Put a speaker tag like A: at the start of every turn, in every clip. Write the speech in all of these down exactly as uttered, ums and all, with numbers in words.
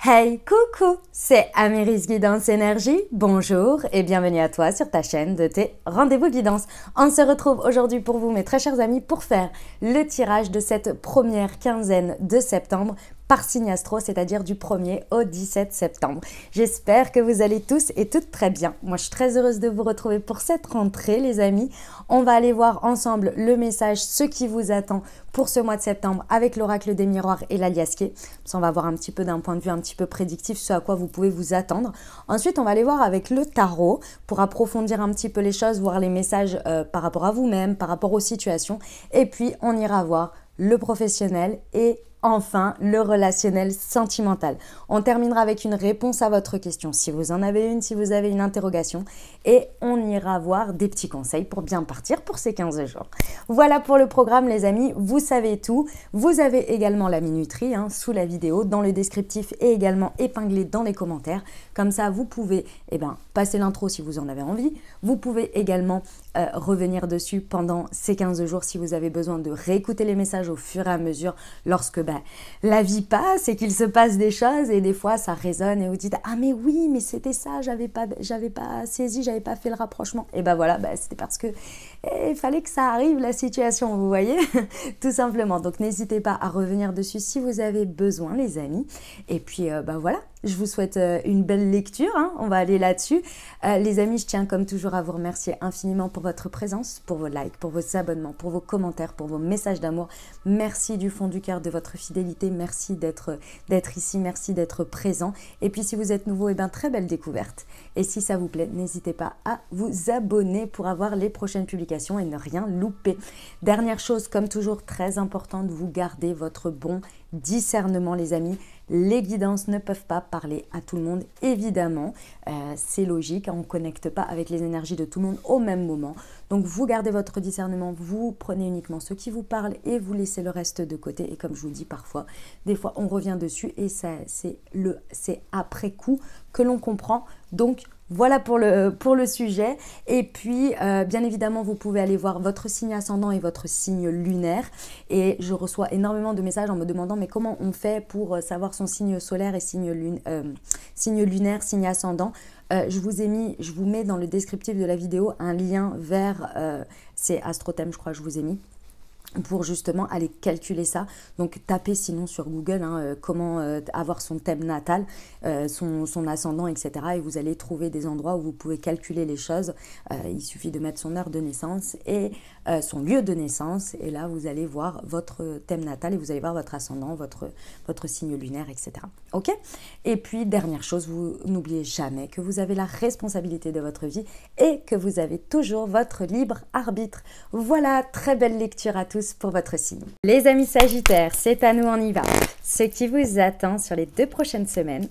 A: Hey, coucou, c'est Améris Guidance Énergie. Bonjour et bienvenue à toi sur ta chaîne de tes rendez-vous guidance. On se retrouve aujourd'hui pour vous, mes très chers amis, pour faire le tirage de cette première quinzaine de septembre par signe astro, c'est-à-dire du premier au dix-sept septembre. J'espère que vous allez tous et toutes très bien. Moi, je suis très heureuse de vous retrouver pour cette rentrée, les amis. On va aller voir ensemble le message, ce qui vous attend pour ce mois de septembre avec l'oracle des miroirs et l'aliasqué. Ça, on va voir un petit peu d'un point de vue un petit peu prédictif ce à quoi vous pouvez vous attendre. Ensuite, on va aller voir avec le tarot pour approfondir un petit peu les choses, voir les messages euh, par rapport à vous-même, par rapport aux situations. Et puis, on ira voir le professionnel et enfin, le relationnel sentimental. On terminera avec une réponse à votre question, si vous en avez une, si vous avez une interrogation. Et on ira voir des petits conseils pour bien partir pour ces quinze jours. Voilà pour le programme, les amis. Vous savez tout. Vous avez également la minuterie hein, sous la vidéo, dans le descriptif et également épinglé dans les commentaires. Comme ça, vous pouvez eh ben, passer l'intro si vous en avez envie. Vous pouvez également euh, revenir dessus pendant ces quinze jours si vous avez besoin de réécouter les messages au fur et à mesure lorsque ben, la vie passe et qu'il se passe des choses et des fois ça résonne et vous dites ah mais oui mais c'était ça, j'avais pas j'avais pas saisi, j'avais pas fait le rapprochement et ben voilà, ben, c'était parce que il eh, fallait que ça arrive la situation, vous voyez tout simplement. Donc n'hésitez pas à revenir dessus si vous avez besoin, les amis. Et puis euh, ben voilà, je vous souhaite euh, une belle lecture, hein. On va aller là-dessus. Euh, les amis, je tiens comme toujours à vous remercier infiniment pour votre présence, pour vos likes, pour vos abonnements, pour vos commentaires, pour vos messages d'amour. Merci du fond du cœur de votre fidélité, merci d'être d'être ici, merci d'être présent. Et puis si vous êtes nouveau, et eh bien très belle découverte. Et si ça vous plaît, n'hésitez pas à vous abonner pour avoir les prochaines publications et ne rien louper. Dernière chose, comme toujours, très importante, vous gardez votre bon discernement, les amis. Les guidances ne peuvent pas parler à tout le monde, évidemment, euh, c'est logique, on ne connecte pas avec les énergies de tout le monde au même moment. Donc vous gardez votre discernement, vous prenez uniquement ce qui vous parle et vous laissez le reste de côté. Et comme je vous dis parfois, des fois on revient dessus et c'est le c'est après coup que l'on comprend. Donc voilà pour le, pour le sujet. Et puis, euh, bien évidemment, vous pouvez aller voir votre signe ascendant et votre signe lunaire. Et je reçois énormément de messages en me demandant mais comment on fait pour savoir son signe solaire et signe, lune, euh, signe lunaire, signe ascendant. Euh, je vous ai mis, je vous mets dans le descriptif de la vidéo un lien vers, euh, c'est Astrothème, je crois que je vous ai mis, pour justement aller calculer ça. Donc tapez sinon sur Google hein, euh, comment euh, avoir son thème natal, euh, son, son ascendant, et cetera. Et vous allez trouver des endroits où vous pouvez calculer les choses. Euh, il suffit de mettre son heure de naissance et euh, son lieu de naissance. Et là, vous allez voir votre thème natal et vous allez voir votre ascendant, votre, votre signe lunaire, et cetera. Ok? Et puis, dernière chose, vous n'oubliez jamais que vous avez la responsabilité de votre vie et que vous avez toujours votre libre arbitre. Voilà, très belle lecture à tous pour votre signe. Les amis Sagittaires, c'est à nous, on y va. Ce qui vous attend sur les deux prochaines semaines,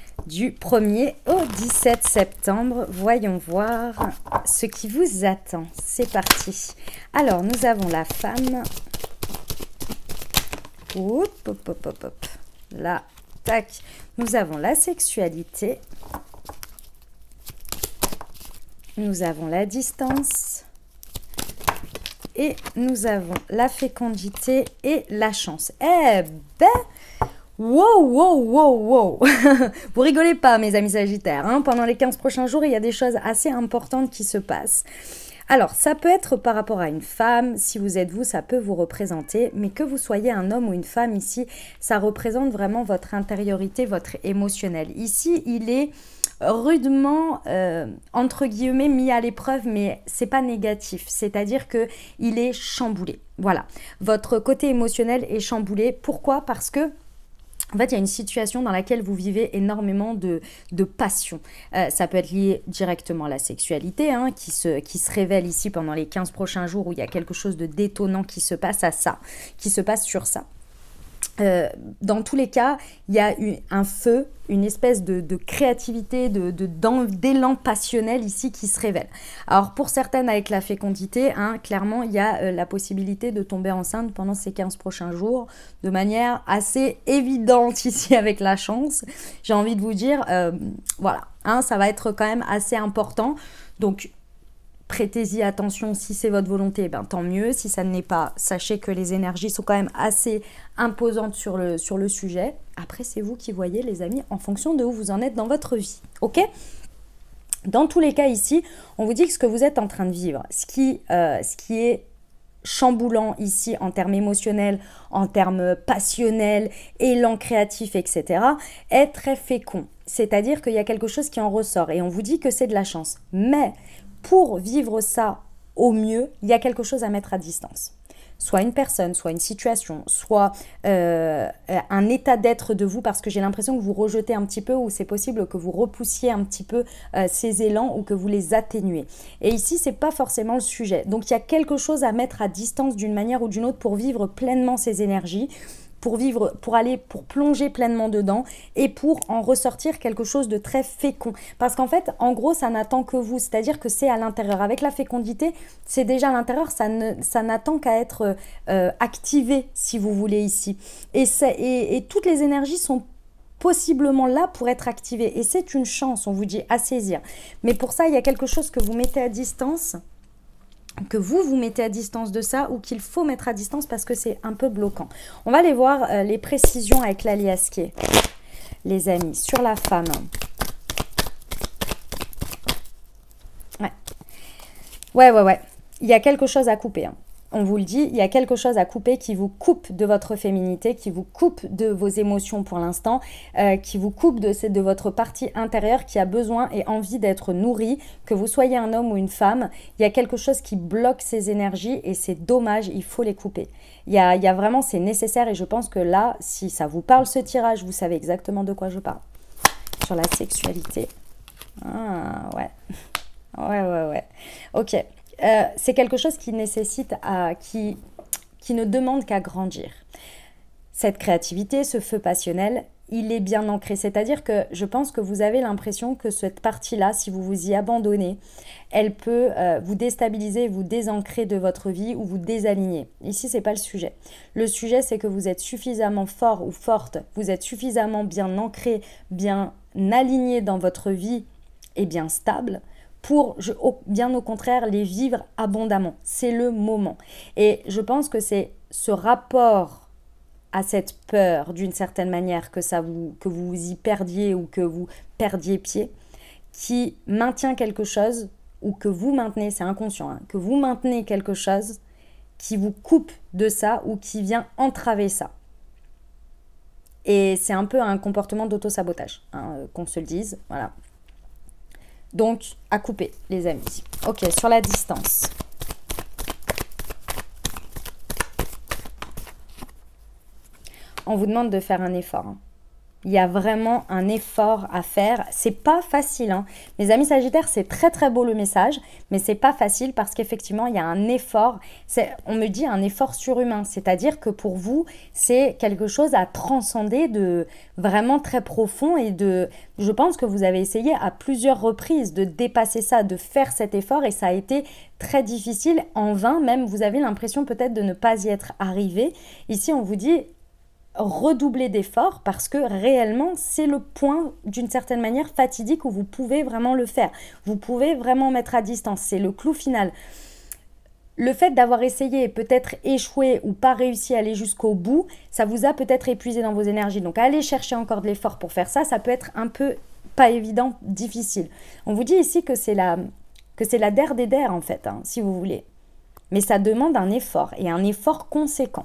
A: du premier au dix-sept septembre. Voyons voir ce qui vous attend. C'est parti. Alors, nous avons la femme. Hop, hop, hop, hop, hop. Là, tac. Nous avons la sexualité. Nous avons la distance. Et nous avons la fécondité et la chance. Eh ben, wow, wow, wow, wow. Vous rigolez pas, mes amis Sagittaires. Hein. Pendant les quinze prochains jours, il y a des choses assez importantes qui se passent. Alors, ça peut être par rapport à une femme. Si vous êtes vous, ça peut vous représenter. Mais que vous soyez un homme ou une femme ici, ça représente vraiment votre intériorité, votre émotionnel. Ici, il est rudement, euh, entre guillemets, mis à l'épreuve, mais c'est pas négatif. C'est-à-dire que il est chamboulé. Voilà. Votre côté émotionnel est chamboulé. Pourquoi? Parce que en fait, il y a une situation dans laquelle vous vivez énormément de, de passion. Euh, ça peut être lié directement à la sexualité, hein, qui, se, qui se révèle ici pendant les quinze prochains jours où il y a quelque chose de détonnant qui se passe à ça, qui se passe sur ça. Euh, dans tous les cas, il y a eu un feu, une espèce de, de créativité, de, de, d'élan passionnel ici qui se révèle. Alors pour certaines avec la fécondité, hein, clairement il y a euh, la possibilité de tomber enceinte pendant ces quinze prochains jours de manière assez évidente ici avec la chance. J'ai envie de vous dire, euh, voilà, hein, ça va être quand même assez important. Donc prêtez-y attention. Si c'est votre volonté, ben, tant mieux. Si ça ne l'est pas, sachez que les énergies sont quand même assez imposantes sur le, sur le sujet. Après, c'est vous qui voyez, les amis, en fonction de où vous en êtes dans votre vie. Ok ? Dans tous les cas ici, on vous dit que ce que vous êtes en train de vivre, ce qui, euh, ce qui est chamboulant ici en termes émotionnels, en termes passionnels, élan créatif, et cetera, est très fécond. C'est-à-dire qu'il y a quelque chose qui en ressort et on vous dit que c'est de la chance. Mais pour vivre ça au mieux, il y a quelque chose à mettre à distance. Soit une personne, soit une situation, soit euh, un état d'être de vous, parce que j'ai l'impression que vous rejetez un petit peu, ou c'est possible que vous repoussiez un petit peu euh, ces élans ou que vous les atténuez. Et ici, ce n'est pas forcément le sujet. Donc, il y a quelque chose à mettre à distance d'une manière ou d'une autre pour vivre pleinement ces énergies, pour vivre, pour aller, pour plonger pleinement dedans et pour en ressortir quelque chose de très fécond. Parce qu'en fait, en gros, ça n'attend que vous, c'est-à-dire que c'est à l'intérieur. Avec la fécondité, c'est déjà à l'intérieur, ça ne, ça n'attend qu'à être euh, activé, si vous voulez, ici. Et, et, et toutes les énergies sont possiblement là pour être activées. Et c'est une chance, on vous dit, à saisir. Mais pour ça, il y a quelque chose que vous mettez à distance, que vous vous mettez à distance de ça ou qu'il faut mettre à distance parce que c'est un peu bloquant. On va aller voir euh, les précisions avec la liasquée, les amis, sur la femme. Ouais, ouais, ouais, ouais. Il y a quelque chose à couper, hein. On vous le dit, il y a quelque chose à couper qui vous coupe de votre féminité, qui vous coupe de vos émotions pour l'instant, euh, qui vous coupe de, de votre partie intérieure qui a besoin et envie d'être nourrie, que vous soyez un homme ou une femme. Il y a quelque chose qui bloque ces énergies et c'est dommage, il faut les couper. Il y a, il y a vraiment, c'est nécessaire et je pense que là, si ça vous parle ce tirage, vous savez exactement de quoi je parle. Sur la sexualité. Ah, ouais. Ouais, ouais, ouais. Ok. Euh, c'est quelque chose qui nécessite, à, qui, qui ne demande qu'à grandir. Cette créativité, ce feu passionnel, il est bien ancré. C'est-à-dire que je pense que vous avez l'impression que cette partie-là, si vous vous y abandonnez, elle peut euh, vous déstabiliser, vous désancrer de votre vie ou vous désaligner. Ici, ce n'est pas le sujet. Le sujet, c'est que vous êtes suffisamment fort ou forte, vous êtes suffisamment bien ancré, bien aligné dans votre vie et bien stable pour, je, au, bien au contraire, les vivre abondamment. C'est le moment. Et je pense que c'est ce rapport à cette peur, d'une certaine manière, que, ça vous, que vous y perdiez ou que vous perdiez pied, qui maintient quelque chose, ou que vous maintenez, c'est inconscient, hein, que vous maintenez quelque chose qui vous coupe de ça ou qui vient entraver ça. Et c'est un peu un comportement d'auto-sabotage, hein, qu'on se le dise, voilà. Donc, à couper, les amis. Ok, sur la distance. On vous demande de faire un effort. Hein. Il y a vraiment un effort à faire. C'est pas facile. Hein. Mes amis Sagittaires, c'est très très beau le message, mais c'est pas facile parce qu'effectivement, il y a un effort. On me dit un effort surhumain. C'est-à-dire que pour vous, c'est quelque chose à transcender de vraiment très profond et de... Je pense que vous avez essayé à plusieurs reprises de dépasser ça, de faire cet effort et ça a été très difficile, en vain. Même, vous avez l'impression peut-être de ne pas y être arrivé. Ici, on vous dit... redoubler d'efforts parce que réellement c'est le point d'une certaine manière fatidique où vous pouvez vraiment le faire, vous pouvez vraiment mettre à distance, c'est le clou final. Le fait d'avoir essayé et peut-être échoué ou pas réussi à aller jusqu'au bout, ça vous a peut-être épuisé dans vos énergies, donc aller chercher encore de l'effort pour faire ça, ça peut être un peu pas évident, difficile. On vous dit ici que c'est la, que c'est la der des der en fait, hein, si vous voulez, mais ça demande un effort et un effort conséquent.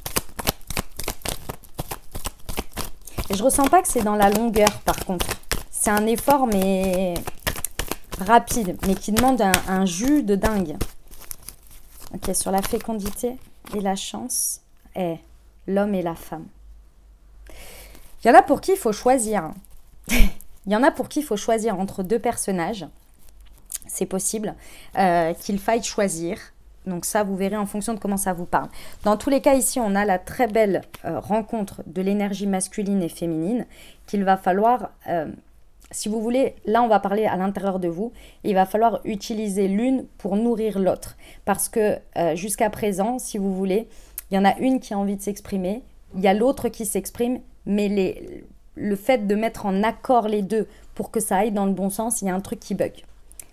A: Et je ressens pas que c'est dans la longueur, par contre. C'est un effort, mais rapide, mais qui demande un, un jus de dingue. Ok, sur la fécondité et la chance, est l'homme et la femme. Il y en a pour qui il faut choisir. Il y en a pour qui il faut choisir entre deux personnages. C'est possible euh, qu'il faille choisir. Donc ça, vous verrez en fonction de comment ça vous parle. Dans tous les cas, ici, on a la très belle euh, rencontre de l'énergie masculine et féminine qu'il va falloir, euh, si vous voulez, là, on va parler à l'intérieur de vous. Il va falloir utiliser l'une pour nourrir l'autre. Parce que euh, jusqu'à présent, si vous voulez, il y en a une qui a envie de s'exprimer, il y a l'autre qui s'exprime, mais les, le fait de mettre en accord les deux pour que ça aille dans le bon sens, il y a un truc qui bug.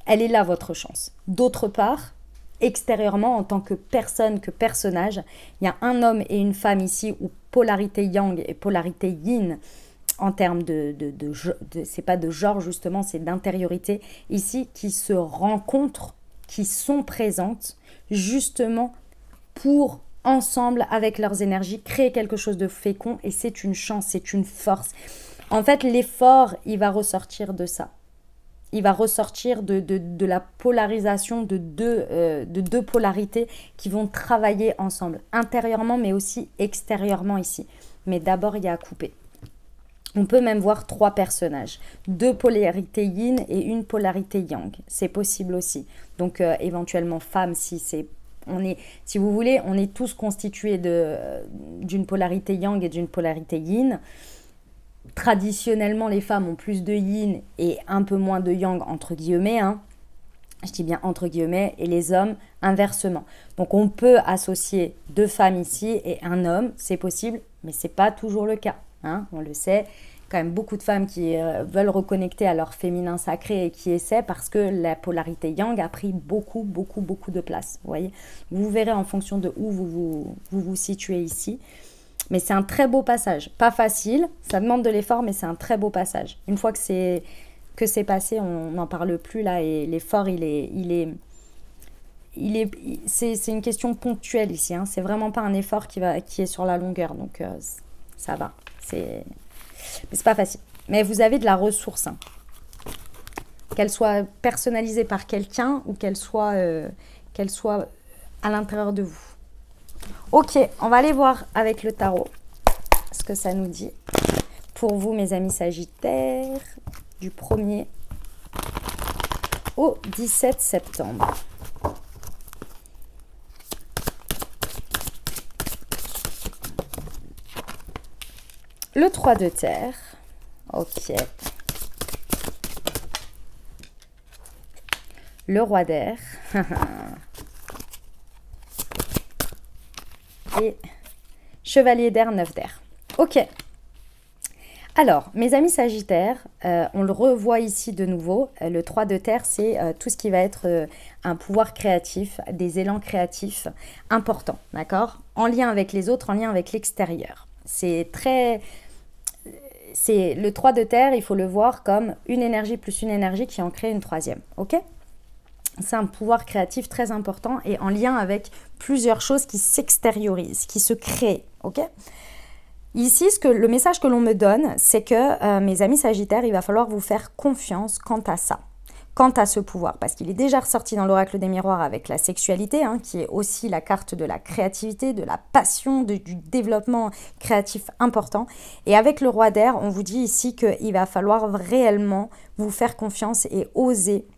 A: Elle est là, votre chance. D'autre part, extérieurement, en tant que personne, que personnage, il y a un homme et une femme ici où polarité yang et polarité yin, en termes de, de, de, de, de c'est pas de genre justement, c'est d'intériorité, ici, qui se rencontrent, qui sont présentes, justement pour, ensemble, avec leurs énergies, créer quelque chose de fécond, et c'est une chance, c'est une force. En fait, l'effort, il va ressortir de ça. Il va ressortir de, de, de la polarisation de deux, euh, de deux polarités qui vont travailler ensemble, intérieurement mais aussi extérieurement ici. Mais d'abord, il y a à couper. On peut même voir trois personnages, deux polarités yin et une polarité yang. C'est possible aussi. Donc, euh, éventuellement, femme, si c'est... On est, si vous voulez, on est tous constitués de, d'une polarité yang et d'une polarité yin. Traditionnellement, les femmes ont plus de yin et un peu moins de yang, entre guillemets, hein. Je dis bien entre guillemets, et les hommes, inversement. Donc, on peut associer deux femmes ici et un homme, c'est possible, mais ce n'est pas toujours le cas, hein, on le sait. Quand même beaucoup de femmes qui euh, veulent reconnecter à leur féminin sacré et qui essaient parce que la polarité yang a pris beaucoup, beaucoup, beaucoup de place. Vous voyez, vous verrez en fonction de où vous vous, vous, vous situez ici. Mais c'est un très beau passage. Pas facile, ça demande de l'effort, mais c'est un très beau passage. Une fois que c'est que c'est passé, on n'en parle plus là et l'effort, il est... Il est il est, c'est, c'est une question ponctuelle ici. Hein. C'est vraiment pas un effort qui, va, qui est sur la longueur. Donc, euh, ça va. C'est... Mais c'est pas facile. Mais vous avez de la ressource. Hein. Qu'elle soit personnalisée par quelqu'un ou qu'elle soit, euh, qu'elle soit à l'intérieur de vous. Ok, on va aller voir avec le tarot ce que ça nous dit. Pour vous, mes amis Sagittaires, du premier au dix-sept septembre. Le trois de terre. Ok. Le roi d'air. Et chevalier d'air, neuf d'air. Ok. Alors, mes amis Sagittaires, euh, on le revoit ici de nouveau. Euh, le trois de terre, c'est euh, tout ce qui va être euh, un pouvoir créatif, des élans créatifs importants, d'accord? En lien avec les autres, en lien avec l'extérieur. C'est très... C'est le trois de terre, il faut le voir comme une énergie plus une énergie qui en crée une troisième, ok? C'est un pouvoir créatif très important et en lien avec plusieurs choses qui s'extériorisent, qui se créent, ok? Ici, ce que, le message que l'on me donne, c'est que, euh, mes amis Sagittaires, il va falloir vous faire confiance quant à ça, quant à ce pouvoir, parce qu'il est déjà ressorti dans l'oracle des miroirs avec la sexualité, hein, qui est aussi la carte de la créativité, de la passion, de, du développement créatif important. Et avec le roi d'air, on vous dit ici qu'il va falloir réellement vous faire confiance et oser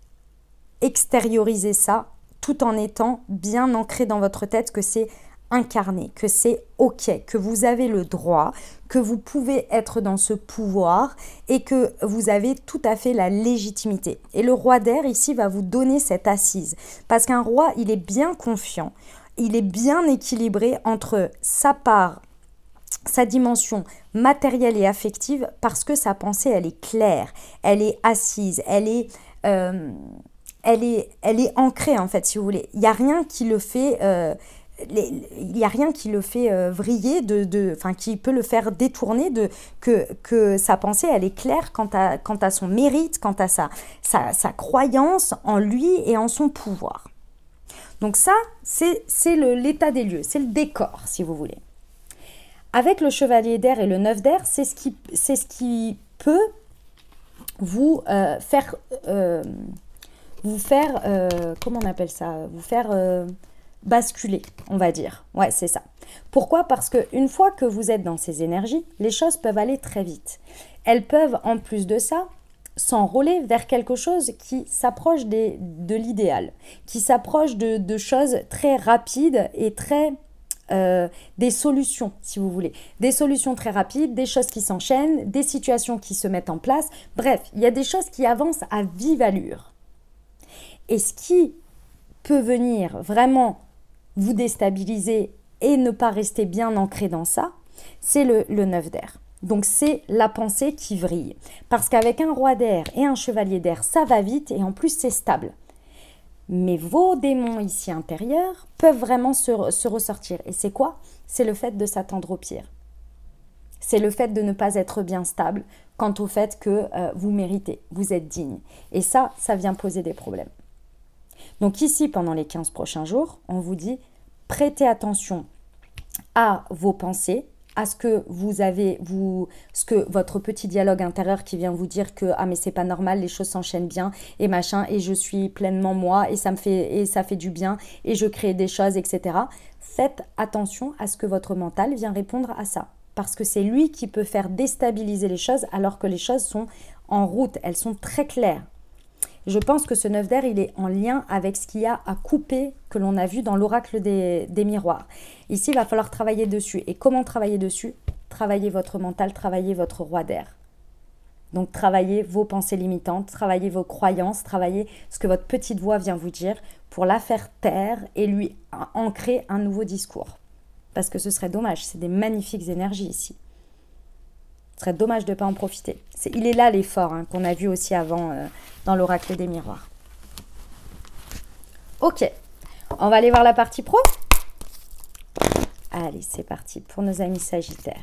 A: extérioriser ça, tout en étant bien ancré dans votre tête que c'est incarné, que c'est ok, que vous avez le droit, que vous pouvez être dans ce pouvoir et que vous avez tout à fait la légitimité. Et le roi d'air ici va vous donner cette assise parce qu'un roi, il est bien confiant, il est bien équilibré entre sa part, sa dimension matérielle et affective parce que sa pensée, elle est claire, elle est assise, elle est... Euh, elle est, elle est ancrée en fait, si vous voulez. Il n'y a rien qui le fait... Euh, Les, il n'y a rien qui le fait euh, vriller, de, de, enfin, qui peut le faire détourner, de, que, que sa pensée, elle est claire quant à, quant à son mérite, quant à sa, sa, sa croyance en lui et en son pouvoir. Donc ça, c'est l'état des lieux, c'est le décor, si vous voulez. Avec le chevalier d'air et le neuf d'air, c'est ce, qui, c'est ce qui peut vous euh, faire... Euh, vous faire... Euh, comment on appelle ça? Vous faire... Euh, basculer, on va dire. Ouais, c'est ça. Pourquoi? Parce qu'une fois que vous êtes dans ces énergies, les choses peuvent aller très vite. Elles peuvent, en plus de ça, s'enrôler vers quelque chose qui s'approche de l'idéal, qui s'approche de, de choses très rapides et très... Euh, des solutions, si vous voulez. Des solutions très rapides, des choses qui s'enchaînent, des situations qui se mettent en place. Bref, il y a des choses qui avancent à vive allure. Et ce qui peut venir vraiment vous déstabiliser et ne pas rester bien ancré dans ça, c'est le, le neuf d'air. Donc, c'est la pensée qui vrille. Parce qu'avec un roi d'air et un chevalier d'air, ça va vite et en plus, c'est stable. Mais vos démons ici intérieurs peuvent vraiment se, se ressortir. Et c'est quoi? C'est le fait de s'attendre au pire. C'est le fait de ne pas être bien stable quant au fait que euh, vous méritez, vous êtes digne. Et ça, ça vient poser des problèmes. Donc ici, pendant les quinze prochains jours, on vous dit, prêtez attention à vos pensées, à ce que vous avez, vous, ce que votre petit dialogue intérieur qui vient vous dire que ah mais c'est pas normal, les choses s'enchaînent bien et machin et je suis pleinement moi et ça me fait et ça fait du bien et je crée des choses, et cetera. Faites attention à ce que votre mental vient répondre à ça parce que c'est lui qui peut faire déstabiliser les choses alors que les choses sont en route, elles sont très claires. Je pense que ce neuf d'air, il est en lien avec ce qu'il y a à couper que l'on a vu dans l'oracle des, des miroirs. Ici, il va falloir travailler dessus. Et comment travailler dessus? Travailler votre mental, travailler votre roi d'air. Donc, travaillez vos pensées limitantes, travaillez vos croyances, travaillez ce que votre petite voix vient vous dire pour la faire taire et lui ancrer un nouveau discours. Parce que ce serait dommage, c'est des magnifiques énergies ici. Ce serait dommage de ne pas en profiter. C'est, il est là l'effort hein, qu'on a vu aussi avant euh, dans l'oracle des miroirs. Ok, on va aller voir la partie pro. Allez, c'est parti pour nos amis Sagittaires.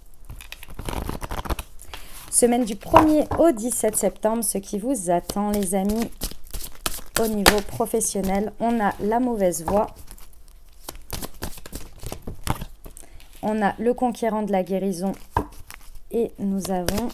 A: Semaine du premier au dix-sept septembre, ce qui vous attend les amis au niveau professionnel. On a la mauvaise voie. On a le conquérant de la guérison. Et nous avons,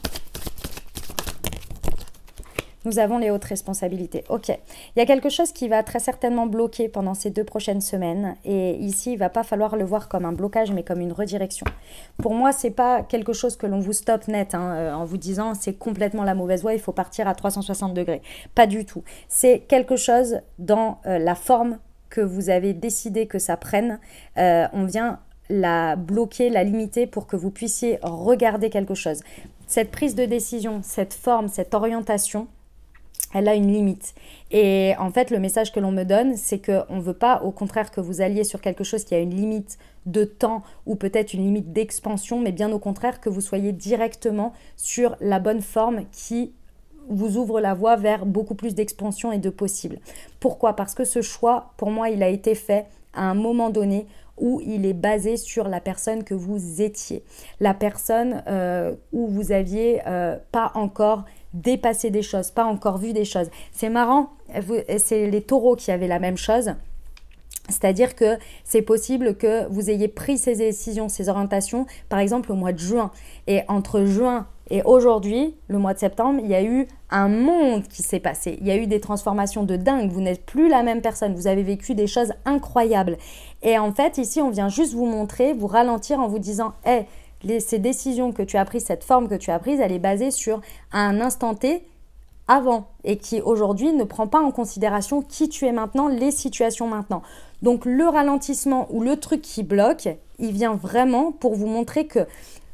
A: nous avons les hautes responsabilités. Ok, il y a quelque chose qui va très certainement bloquer pendant ces deux prochaines semaines. Et ici, il ne va pas falloir le voir comme un blocage, mais comme une redirection. Pour moi, ce n'est pas quelque chose que l'on vous stoppe net hein, euh, en vous disant c'est complètement la mauvaise voie, il faut partir à trois cent soixante degrés. Pas du tout. C'est quelque chose dans euh, la forme que vous avez décidé que ça prenne. Euh, on vient la bloquer, la limiter pour que vous puissiez regarder quelque chose. Cette prise de décision, cette forme, cette orientation, elle a une limite. Et en fait, le message que l'on me donne, c'est qu'on ne veut pas, au contraire, que vous alliez sur quelque chose qui a une limite de temps ou peut-être une limite d'expansion, mais bien au contraire, que vous soyez directement sur la bonne forme qui vous ouvre la voie vers beaucoup plus d'expansion et de possible. Pourquoi? Parce que ce choix, pour moi, il a été fait à un moment donné où il est basé sur la personne que vous étiez, la personne euh, où vous aviez euh, pas encore dépassé des choses, pas encore vu des choses. C'est marrant, c'est les taureaux qui avaient la même chose. C'est-à-dire que c'est possible que vous ayez pris ces décisions, ces orientations, par exemple au mois de juin. Et entre juin et aujourd'hui, le mois de septembre, il y a eu un monde qui s'est passé. Il y a eu des transformations de dingue. Vous n'êtes plus la même personne. Vous avez vécu des choses incroyables. Et en fait, ici, on vient juste vous montrer, vous ralentir en vous disant « Hey, les, ces décisions que tu as prises, cette forme que tu as prise, elle est basée sur un instant T avant et qui aujourd'hui ne prend pas en considération qui tu es maintenant, les situations maintenant. » Donc, le ralentissement ou le truc qui bloque, il vient vraiment pour vous montrer que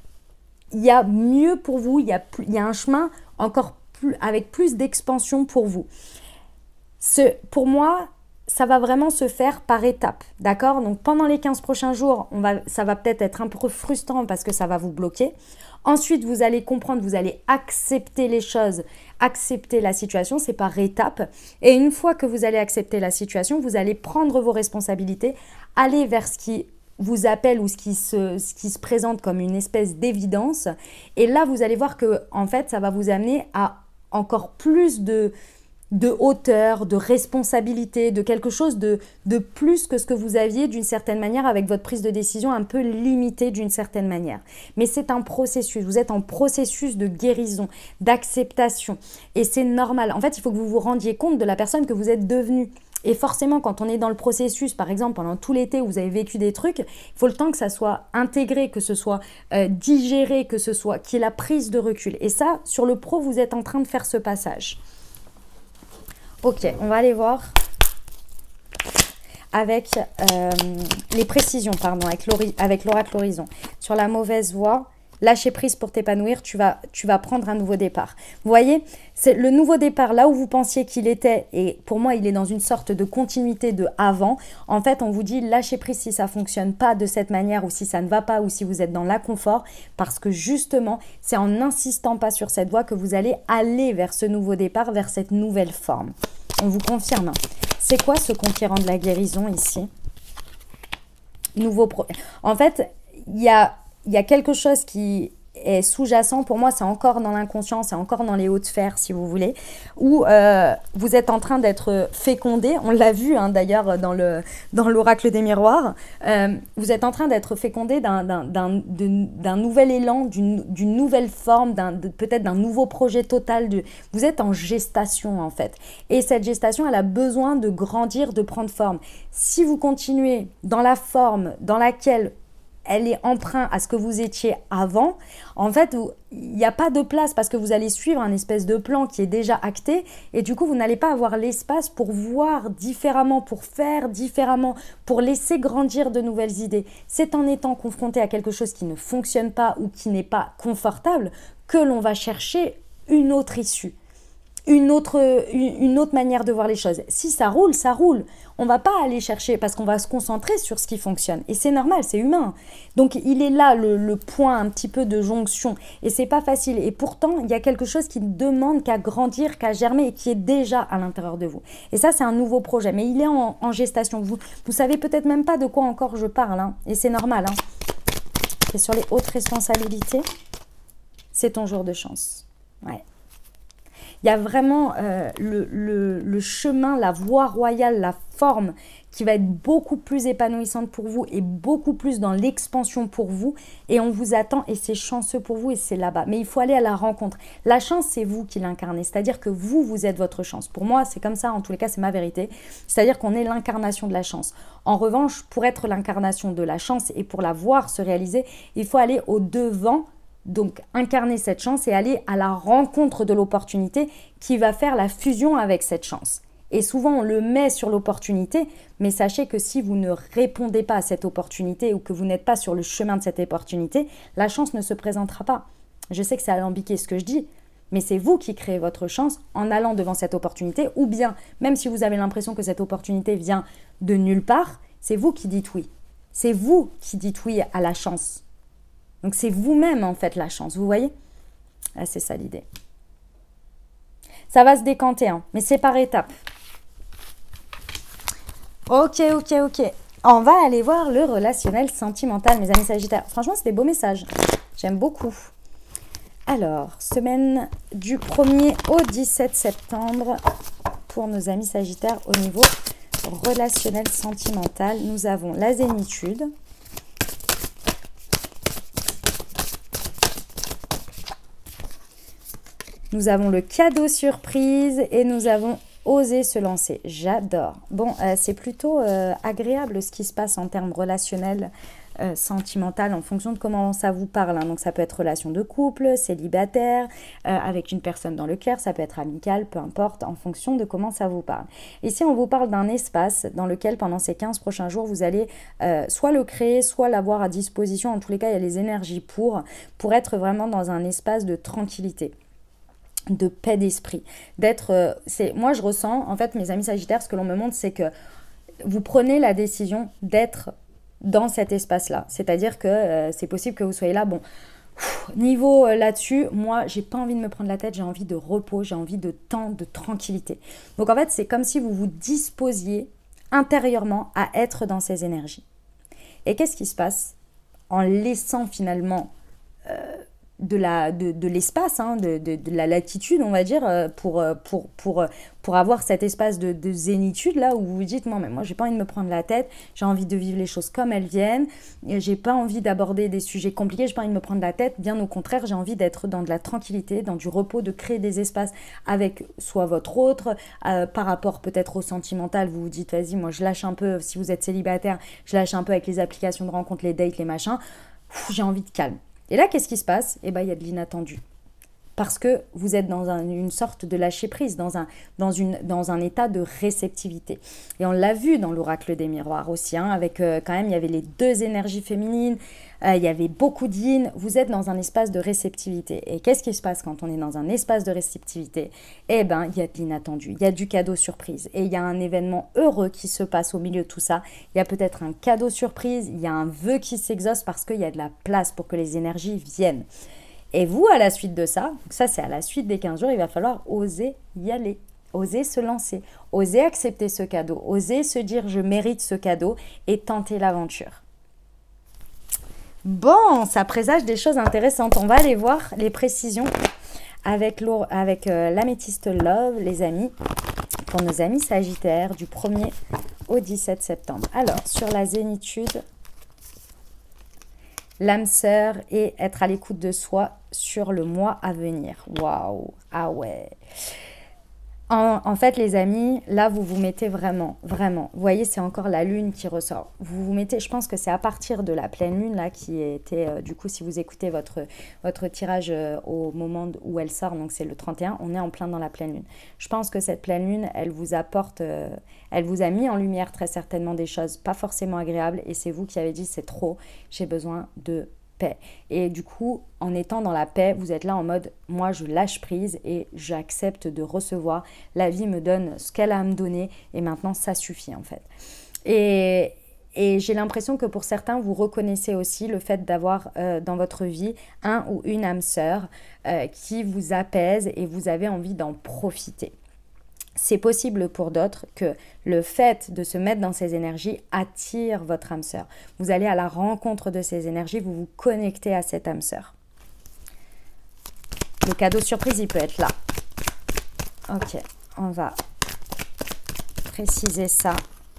A: il y a mieux pour vous, il y a, plus, il y a un chemin encore plus, avec plus d'expansion pour vous. Ce, pour moi, ça va vraiment se faire par étapes, d'accord? Donc, pendant les quinze prochains jours, on va, ça va peut-être être un peu frustrant parce que ça va vous bloquer. Ensuite, vous allez comprendre, vous allez accepter les choses, accepter la situation, c'est par étapes. Et une fois que vous allez accepter la situation, vous allez prendre vos responsabilités, aller vers ce qui vous appelle ou ce qui, se, ce qui se présente comme une espèce d'évidence. Et là, vous allez voir que en fait, ça va vous amener à encore plus de, de hauteur, de responsabilité, de quelque chose de, de plus que ce que vous aviez d'une certaine manière avec votre prise de décision un peu limitée d'une certaine manière. Mais c'est un processus, vous êtes en processus de guérison, d'acceptation. Et c'est normal. En fait, il faut que vous vous rendiez compte de la personne que vous êtes devenue. Et forcément, quand on est dans le processus, par exemple, pendant tout l'été où vous avez vécu des trucs, il faut le temps que ça soit intégré, que ce soit euh, digéré, que ce soit qu'il y ait la prise de recul. Et ça, sur le pro, vous êtes en train de faire ce passage. Ok, on va aller voir avec euh, les précisions, pardon, avec l'oracle Horizon. Sur la mauvaise voie, lâcher prise pour t'épanouir, tu vas, tu vas prendre un nouveau départ. Vous voyez, c'est le nouveau départ, là où vous pensiez qu'il était, et pour moi, il est dans une sorte de continuité de avant. En fait, on vous dit lâcher prise si ça ne fonctionne pas de cette manière ou si ça ne va pas ou si vous êtes dans l'inconfort, parce que justement, c'est en n'insistant pas sur cette voie que vous allez aller vers ce nouveau départ, vers cette nouvelle forme. On vous confirme. C'est quoi ce conquérant de la guérison ici? Nouveau pro... En fait, il y a... Il y a quelque chose qui est sous-jacent. Pour moi, c'est encore dans l'inconscient, c'est encore dans les hautes sphères, si vous voulez, où euh, vous êtes en train d'être fécondé. On l'a vu, hein, d'ailleurs, dans le dans l'oracle des miroirs. Euh, vous êtes en train d'être fécondé d'un d'un nouvel élan, d'une d'une nouvelle forme, peut-être d'un nouveau projet total. De, vous êtes en gestation, en fait. Et cette gestation, elle a besoin de grandir, de prendre forme. Si vous continuez dans la forme dans laquelle elle est emprunt à ce que vous étiez avant, en fait, il n'y a pas de place parce que vous allez suivre un espèce de plan qui est déjà acté et du coup, vous n'allez pas avoir l'espace pour voir différemment, pour faire différemment, pour laisser grandir de nouvelles idées. C'est en étant confronté à quelque chose qui ne fonctionne pas ou qui n'est pas confortable que l'on va chercher une autre issue. Une autre, une autre manière de voir les choses. Si ça roule, ça roule. On ne va pas aller chercher parce qu'on va se concentrer sur ce qui fonctionne. Et c'est normal, c'est humain. Donc, il est là le, le point un petit peu de jonction. Et c'est pas facile. Et pourtant, il y a quelque chose qui ne demande qu'à grandir, qu'à germer et qui est déjà à l'intérieur de vous. Et ça, c'est un nouveau projet. Mais il est en, en gestation. Vous ne savez peut-être même pas de quoi encore je parle. Hein. Et c'est normal. Hein. Et sur les hautes responsabilités, c'est ton jour de chance. Ouais. Il y a vraiment euh, le, le, le chemin, la voie royale, la forme qui va être beaucoup plus épanouissante pour vous et beaucoup plus dans l'expansion pour vous. Et on vous attend et c'est chanceux pour vous et c'est là-bas. Mais il faut aller à la rencontre. La chance, c'est vous qui l'incarnez. C'est-à-dire que vous, vous êtes votre chance. Pour moi, c'est comme ça. En tous les cas, c'est ma vérité. C'est-à-dire qu'on est l'incarnation de la chance. En revanche, pour être l'incarnation de la chance et pour la voir se réaliser, il faut aller au-devant. Donc, incarner cette chance et aller à la rencontre de l'opportunité qui va faire la fusion avec cette chance. Et souvent, on le met sur l'opportunité, mais sachez que si vous ne répondez pas à cette opportunité ou que vous n'êtes pas sur le chemin de cette opportunité, la chance ne se présentera pas. Je sais que c'est alambiqué ce que je dis, mais c'est vous qui créez votre chance en allant devant cette opportunité ou bien, même si vous avez l'impression que cette opportunité vient de nulle part, c'est vous qui dites oui. C'est vous qui dites oui à la chance. Donc, c'est vous-même, en fait, la chance. Vous voyez? Ah, c'est ça, l'idée. Ça va se décanter, hein, mais c'est par étapes. Ok, ok, ok. On va aller voir le relationnel sentimental, mes amis Sagittaires. Franchement, c'est des beaux messages. J'aime beaucoup. Alors, semaine du premier au dix-sept septembre pour nos amis Sagittaires au niveau relationnel sentimental. Nous avons la zénitude. Nous avons le cadeau surprise et nous avons osé se lancer. J'adore. Bon, euh, c'est plutôt euh, agréable ce qui se passe en termes relationnels, euh, sentimental, en fonction de comment ça vous parle. Hein. Donc, ça peut être relation de couple, célibataire, euh, avec une personne dans le cœur, ça peut être amical, peu importe, en fonction de comment ça vous parle. Ici, on vous parle d'un espace dans lequel, pendant ces quinze prochains jours, vous allez euh, soit le créer, soit l'avoir à disposition. En tous les cas, il y a les énergies pour, pour être vraiment dans un espace de tranquillité, de paix d'esprit, d'être, euh, c'est, moi je ressens, en fait mes amis Sagittaires, ce que l'on me montre, c'est que vous prenez la décision d'être dans cet espace-là, c'est-à-dire que euh, c'est possible que vous soyez là, bon, pff, niveau euh, là-dessus, moi j'ai pas envie de me prendre la tête, j'ai envie de repos, j'ai envie de temps, de tranquillité. Donc en fait c'est comme si vous vous disposiez intérieurement à être dans ces énergies. Et qu'est-ce qui se passe en laissant finalement euh, de la de, de l'espace, hein, de, de, de la latitude, on va dire, pour, pour, pour, pour avoir cet espace de, de zénitude là où vous vous dites non mais moi j'ai pas envie de me prendre la tête, j'ai envie de vivre les choses comme elles viennent, j'ai pas envie d'aborder des sujets compliqués, j'ai pas envie de me prendre la tête, bien au contraire j'ai envie d'être dans de la tranquillité, dans du repos, de créer des espaces avec soit votre autre, euh, par rapport peut-être au sentimental, vous vous dites vas-y moi je lâche un peu, si vous êtes célibataire, je lâche un peu avec les applications de rencontres, les dates, les machins, j'ai envie de calme. Et là, qu'est-ce qui se passe? Eh bien, il y a de l'inattendu. Parce que vous êtes dans un, une sorte de lâcher-prise, dans un, dans, une, dans un état de réceptivité. Et on l'a vu dans l'oracle des miroirs aussi, hein, avec euh, quand même, il y avait les deux énergies féminines, euh, il y avait beaucoup d'yin, vous êtes dans un espace de réceptivité. Et qu'est-ce qui se passe quand on est dans un espace de réceptivité? Eh bien, il y a de l'inattendu, il y a du cadeau surprise. Et il y a un événement heureux qui se passe au milieu de tout ça. Il y a peut-être un cadeau surprise, il y a un vœu qui s'exauce parce qu'il y a de la place pour que les énergies viennent. Et vous, à la suite de ça, donc ça c'est à la suite des quinze jours, il va falloir oser y aller. Oser se lancer, oser accepter ce cadeau, oser se dire je mérite ce cadeau et tenter l'aventure. Bon, ça présage des choses intéressantes. On va aller voir les précisions avec, avec euh, l'améthyste Love, les amis, pour nos amis sagittaires du premier au dix-sept septembre. Alors, sur la zénitude, l'âme sœur et être à l'écoute de soi sur le mois à venir. Waouh, ah ouais. En, en fait, les amis, là, vous vous mettez vraiment, vraiment. Vous voyez, c'est encore la lune qui ressort. Vous vous mettez, je pense que c'est à partir de la pleine lune, là, qui était, euh, du coup, si vous écoutez votre, votre tirage euh, au moment où elle sort, donc c'est le trente et un, on est en plein dans la pleine lune. Je pense que cette pleine lune, elle vous apporte, euh, elle vous a mis en lumière très certainement des choses pas forcément agréables, et c'est vous qui avez dit, c'est trop, j'ai besoin de paix. Et du coup, en étant dans la paix, vous êtes là en mode, moi je lâche prise et j'accepte de recevoir. La vie me donne ce qu'elle a à me donner et maintenant ça suffit en fait. Et, et j'ai l'impression que pour certains, vous reconnaissez aussi le fait d'avoir euh, dans votre vie un ou une âme sœur euh, qui vous apaise et vous avez envie d'en profiter. C'est possible pour d'autres que le fait de se mettre dans ces énergies attire votre âme sœur. Vous allez à la rencontre de ces énergies, vous vous connectez à cette âme sœur. Le cadeau surprise, il peut être là. Ok, on va préciser ça.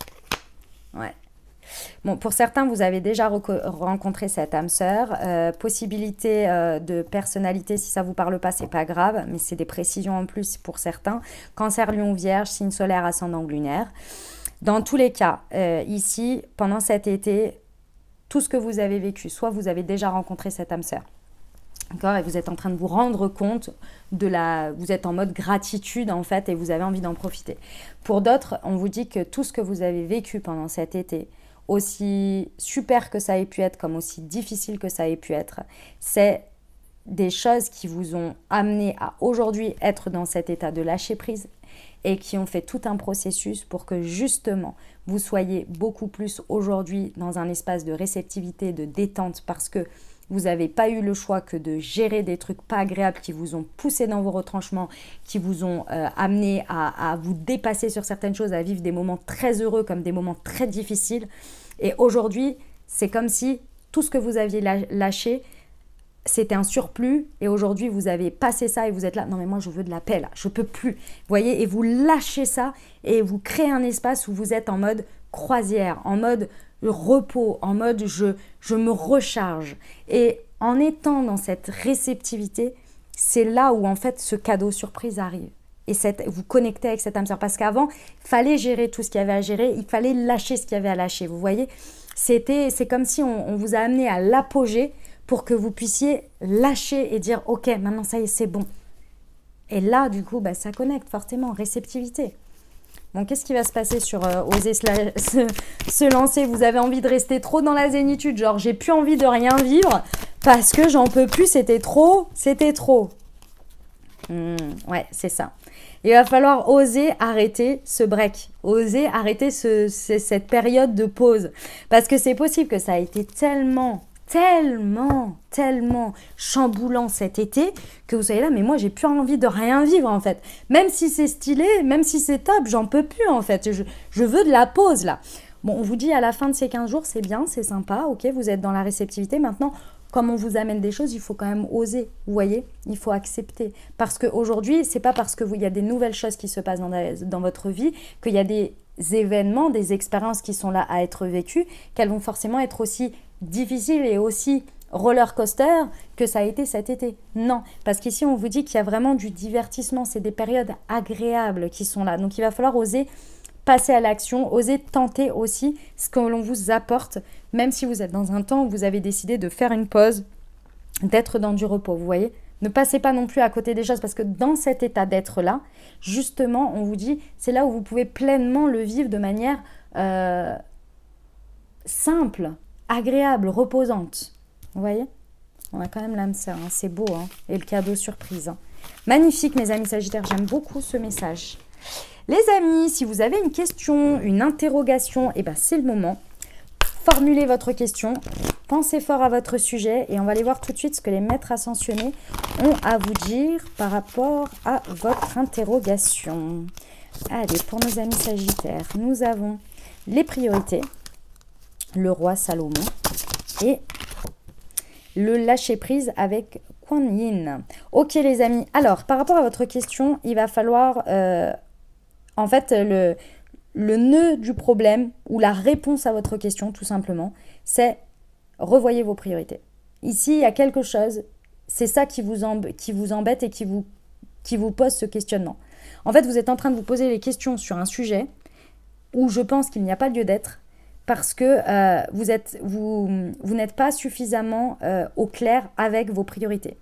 A: Ouais. Bon, pour certains, vous avez déjà rencontré cette âme sœur. Euh, possibilité euh, de personnalité, si ça ne vous parle pas, c'est pas grave, mais c'est des précisions en plus pour certains. Cancer, Lion, Vierge, signe solaire, ascendant lunaire. Dans tous les cas, euh, ici, pendant cet été, tout ce que vous avez vécu, soit vous avez déjà rencontré cette âme sœur, d'accord, et vous êtes en train de vous rendre compte de la... Vous êtes en mode gratitude, en fait, et vous avez envie d'en profiter. Pour d'autres, on vous dit que tout ce que vous avez vécu pendant cet été, aussi super que ça ait pu être, comme aussi difficile que ça ait pu être, c'est des choses qui vous ont amené à aujourd'hui être dans cet état de lâcher prise et qui ont fait tout un processus pour que justement vous soyez beaucoup plus aujourd'hui dans un espace de réceptivité, de détente, parce que vous n'avez pas eu le choix que de gérer des trucs pas agréables qui vous ont poussé dans vos retranchements, qui vous ont euh, amené à, à vous dépasser sur certaines choses, à vivre des moments très heureux comme des moments très difficiles. Et aujourd'hui, c'est comme si tout ce que vous aviez lâché, c'était un surplus. Et aujourd'hui, vous avez passé ça et vous êtes là. Non mais moi, je veux de la paix là, je peux plus. Vous voyez, et vous lâchez ça et vous créez un espace où vous êtes en mode croisière, en mode repos, en mode je, je me recharge. Et en étant dans cette réceptivité, c'est là où en fait ce cadeau surprise arrive. Et cette, vous connectez avec cette âme sœur. Parce qu'avant, il fallait gérer tout ce qu'il y avait à gérer, il fallait lâcher ce qu'il y avait à lâcher. Vous voyez, c'était, c'est comme si on, on vous a amené à l'apogée pour que vous puissiez lâcher et dire « Ok, maintenant ça y est, c'est bon ». Et là, du coup, bah, ça connecte forcément, réceptivité. Bon, qu'est-ce qui va se passer sur euh, oser se, la, se, se lancer? Vous avez envie de rester trop dans la zénitude, genre j'ai plus envie de rien vivre parce que j'en peux plus, c'était trop, c'était trop. Mmh, ouais, c'est ça. Il va falloir oser arrêter ce break, oser arrêter ce, ce, cette période de pause. Parce que c'est possible que ça a été tellement, tellement, tellement chamboulant cet été que vous soyez là, mais moi j'ai plus envie de rien vivre en fait. Même si c'est stylé, même si c'est top, j'en peux plus en fait. Je, je veux de la pause là. Bon, on vous dit à la fin de ces quinze jours, c'est bien, c'est sympa, ok, vous êtes dans la réceptivité. Maintenant, comme on vous amène des choses, il faut quand même oser, vous voyez, il faut accepter. Parce qu'aujourd'hui, c'est pas parce qu'il y a des nouvelles choses qui se passent dans, la, dans votre vie, qu'il y a des événements, des expériences qui sont là à être vécues, qu'elles vont forcément être aussi difficiles et aussi roller coaster que ça a été cet été. Non, parce qu'ici, on vous dit qu'il y a vraiment du divertissement, c'est des périodes agréables qui sont là. Donc, il va falloir oser passer à l'action, oser tenter aussi ce que l'on vous apporte, même si vous êtes dans un temps où vous avez décidé de faire une pause, d'être dans du repos, vous voyez. Ne passez pas non plus à côté des choses parce que dans cet état d'être-là, justement, on vous dit, c'est là où vous pouvez pleinement le vivre de manière euh, simple, agréable, reposante. Vous voyez? On a quand même l'âme sœur, hein. C'est beau, hein. Et le cadeau surprise. Hein. Magnifique, mes amis Sagittaires, j'aime beaucoup ce message. Les amis, si vous avez une question, une interrogation, eh ben c'est le moment. Formulez votre question, pensez fort à votre sujet et on va aller voir tout de suite ce que les maîtres ascensionnés ont à vous dire par rapport à votre interrogation. Allez, pour nos amis Sagittaires, nous avons les priorités, le roi Salomon et le lâcher-prise avec Kuan Yin. Ok les amis, alors par rapport à votre question, il va falloir... Euh, en fait, le, le nœud du problème ou la réponse à votre question, tout simplement, c'est revoyez vos priorités. Ici, il y a quelque chose, c'est ça qui vous, qui vous embête et qui vous, qui vous pose ce questionnement. En fait, vous êtes en train de vous poser les questions sur un sujet où je pense qu'il n'y a pas lieu d'être parce que euh, vous, êtes, vous, vous n'êtes pas suffisamment euh, au clair avec vos priorités.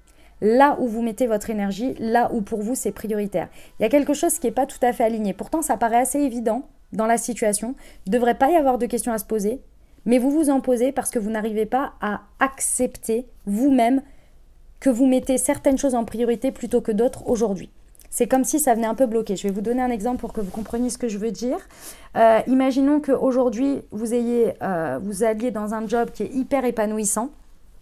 A: Là où vous mettez votre énergie, là où pour vous c'est prioritaire. Il y a quelque chose qui n'est pas tout à fait aligné. Pourtant, ça paraît assez évident dans la situation. Il ne devrait pas y avoir de questions à se poser, mais vous vous en posez parce que vous n'arrivez pas à accepter vous-même que vous mettez certaines choses en priorité plutôt que d'autres aujourd'hui. C'est comme si ça venait un peu bloquer. Je vais vous donner un exemple pour que vous compreniez ce que je veux dire. Euh, imaginons qu'aujourd'hui, vous, ayez, euh, vous alliez dans un job qui est hyper épanouissant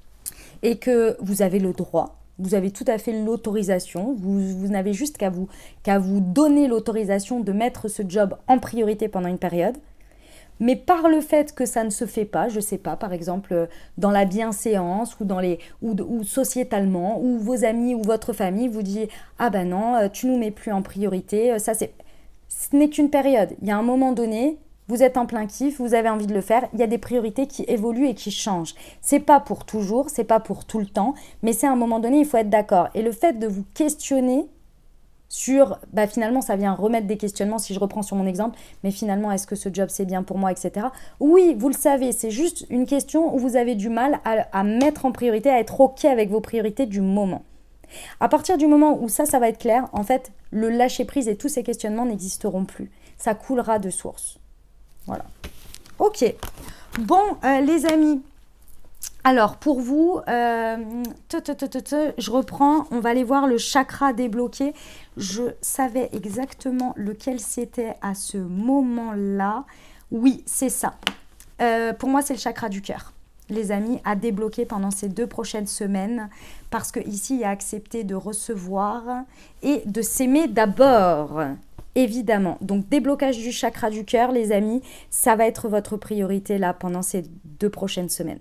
A: et que vous avez le droit. Vous avez tout à fait l'autorisation, vous, vous n'avez juste qu'à vous, qu'à vous donner l'autorisation de mettre ce job en priorité pendant une période. Mais par le fait que ça ne se fait pas, je ne sais pas, par exemple dans la bienséance ou, dans les, ou, ou sociétalement, ou vos amis ou votre famille vous dit « Ah ben non, tu ne nous mets plus en priorité, ça c'est… » Ce n'est qu'une période, il y a un moment donné… Vous êtes en plein kiff, vous avez envie de le faire, il y a des priorités qui évoluent et qui changent. C'est pas pour toujours, c'est pas pour tout le temps, mais c'est à un moment donné, il faut être d'accord. Et le fait de vous questionner sur, bah finalement, ça vient remettre des questionnements, si je reprends sur mon exemple, mais finalement, est-ce que ce job, c'est bien pour moi, et cetera. Oui, vous le savez, c'est juste une question où vous avez du mal à, à mettre en priorité, à être OK avec vos priorités du moment. À partir du moment où ça, ça va être clair, en fait, le lâcher-prise et tous ces questionnements n'existeront plus. Ça coulera de source. Voilà. Ok. Bon, euh, les amis. Alors, pour vous, euh, te, te, te, te, te, je reprends. On va aller voir le chakra débloqué. Je savais exactement lequel c'était à ce moment-là. Oui, c'est ça. Euh, pour moi, c'est le chakra du cœur. Les amis, à débloquer pendant ces deux prochaines semaines. Parce qu'ici, il y a accepté de recevoir et de s'aimer d'abord. Évidemment, donc déblocage du chakra du cœur, les amis, ça va être votre priorité là pendant ces deux prochaines semaines.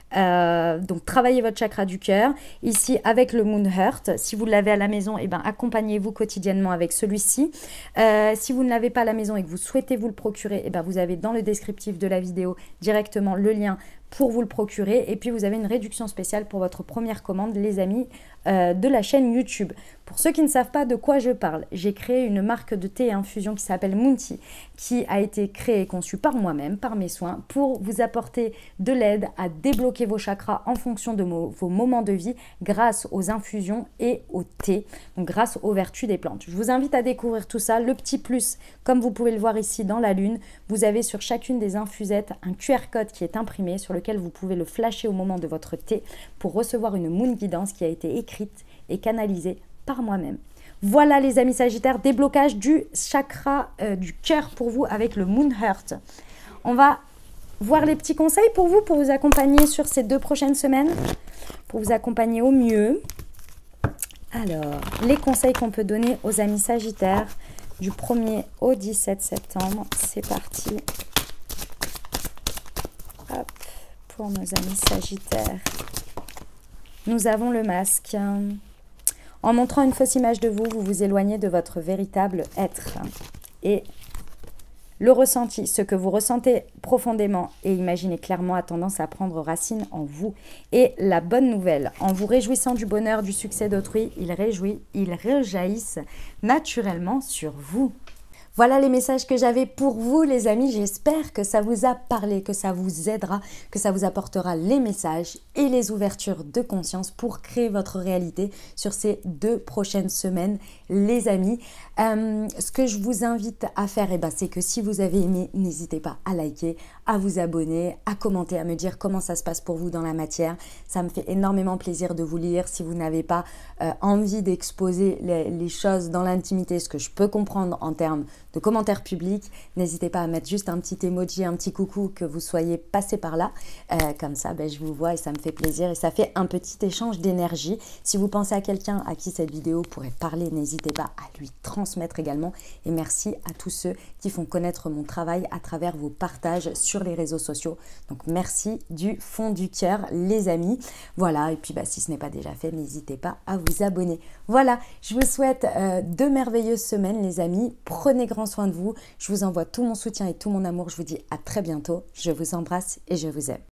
A: Euh, donc travaillez votre chakra du cœur. Ici avec le Moon Heart, si vous l'avez à la maison, eh ben, accompagnez-vous quotidiennement avec celui-ci. Euh, si vous ne l'avez pas à la maison et que vous souhaitez vous le procurer, eh ben, vous avez dans le descriptif de la vidéo directement le lien pour vous le procurer. Et puis vous avez une réduction spéciale pour votre première commande, les amis, euh, de la chaîne YouTube. Pour ceux qui ne savent pas de quoi je parle, j'ai créé une marque de thé et infusion qui s'appelle Moon Tea, qui a été créée et conçue par moi-même, par mes soins, pour vous apporter de l'aide à débloquer vos chakras en fonction de vos moments de vie grâce aux infusions et au thé, donc grâce aux vertus des plantes. Je vous invite à découvrir tout ça. Le petit plus, comme vous pouvez le voir ici dans la lune, vous avez sur chacune des infusettes un Q R code qui est imprimé sur lequel vous pouvez le flasher au moment de votre thé pour recevoir une Moon Guidance qui a été écrite et canalisée par moi-même. Voilà les amis Sagittaires, déblocage du chakra euh, du cœur pour vous avec le Moon Heart. On va voir les petits conseils pour vous, pour vous accompagner sur ces deux prochaines semaines, pour vous accompagner au mieux. Alors, les conseils qu'on peut donner aux amis Sagittaires du premier au dix-sept septembre, c'est parti. Hop, pour nos amis Sagittaires. Nous avons le masque. En montrant une fausse image de vous, vous vous éloignez de votre véritable être. Et le ressenti, ce que vous ressentez profondément et imaginez clairement a tendance à prendre racine en vous. Et la bonne nouvelle, en vous réjouissant du bonheur, du succès d'autrui, il réjouit, il rejaillissent naturellement sur vous. Voilà les messages que j'avais pour vous les amis, j'espère que ça vous a parlé, que ça vous aidera, que ça vous apportera les messages et les ouvertures de conscience pour créer votre réalité sur ces deux prochaines semaines les amis. Euh, ce que je vous invite à faire, eh ben, c'est que si vous avez aimé, n'hésitez pas à liker, à vous abonner, à commenter, à me dire comment ça se passe pour vous dans la matière. Ça me fait énormément plaisir de vous lire. Si vous n'avez pas euh, envie d'exposer les, les choses dans l'intimité, ce que je peux comprendre en termes de commentaires publics, n'hésitez pas à mettre juste un petit emoji, un petit coucou, que vous soyez passé par là. Euh, comme ça, ben, je vous vois et ça me fait plaisir et ça fait un petit échange d'énergie. Si vous pensez à quelqu'un à qui cette vidéo pourrait parler, n'hésitez pas à lui transmettre également. Et merci à tous ceux qui font connaître mon travail à travers vos partages sur les réseaux sociaux. Donc merci du fond du cœur les amis. Voilà, et puis bah, si ce n'est pas déjà fait, n'hésitez pas à vous abonner. Voilà, je vous souhaite euh, de merveilleuses semaines les amis. Prenez grand soin de vous. Je vous envoie tout mon soutien et tout mon amour. Je vous dis à très bientôt. Je vous embrasse et je vous aime.